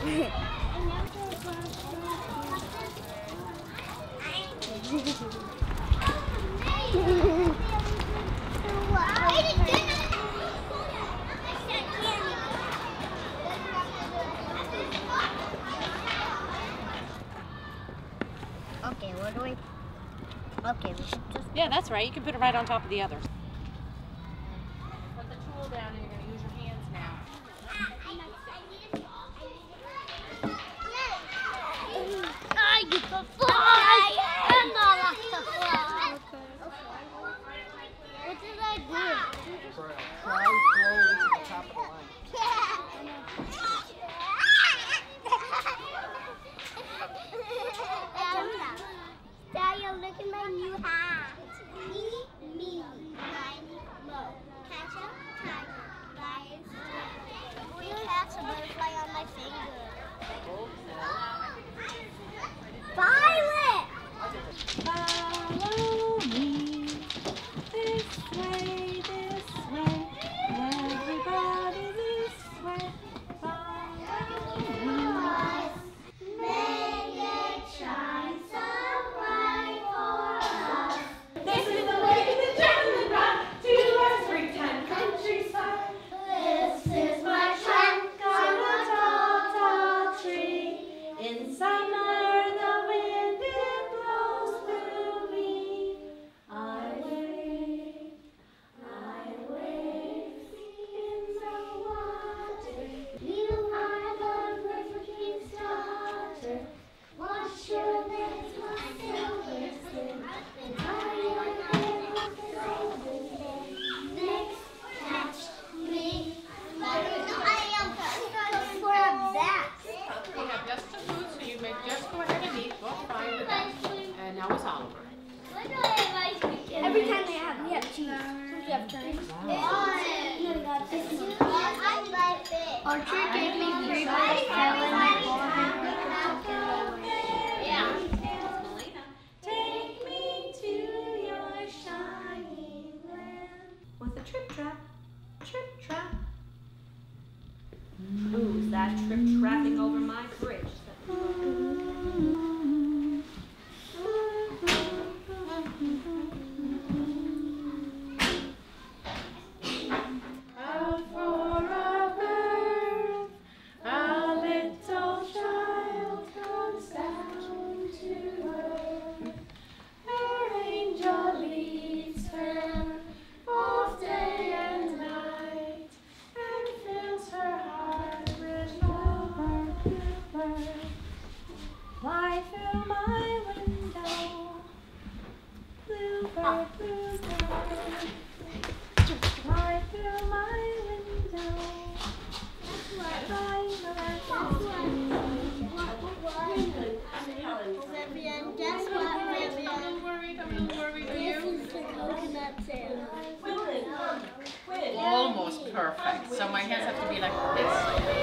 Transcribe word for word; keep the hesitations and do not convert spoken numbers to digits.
Okay, where do we? Okay, we should just. Yeah, that's right. You can put it right on top of the others. Put the tool down and you're going to use your hands now. I get the fly! And I lost the fly. What did I do? Try throw this at the top of the line. Dad, look at my new hat. Me, me, tiny, low. Catch up, tiny, lions. We have a butterfly on my finger. Violet! Follow me this way, this way, everybody this way. Follow me. Make it shine so bright for us. This is the way the gentleman run to our springtime countryside. This is my trunk On a tall, tall tree. In summer the wind it blows through me. I wait, I wait in the water. You are the river king's daughter. Wash your legs with silver skin. And I am the next catch me. I am for a bat. We have just the food, so you may just go ahead and eat. Go find the best. And now it's Oliver. Every time they have, we have cheese. We have turns. Archer gave me three bites. Yeah. Take me to your shining land. With a trip trap, trip trap. Who's that trip trapping over my bridge? Out for a birth, a little child comes down to earth. Her angel leads her both day and night, and fills her heart with love, bluebird. Fly through my window, bluebird, bluebird. Fly through my window. Fly, Vivian, guess what, Vivian? Don't worry, don't worry, do you? This is the coconut Santa. Almost perfect. So my hands have to be like this.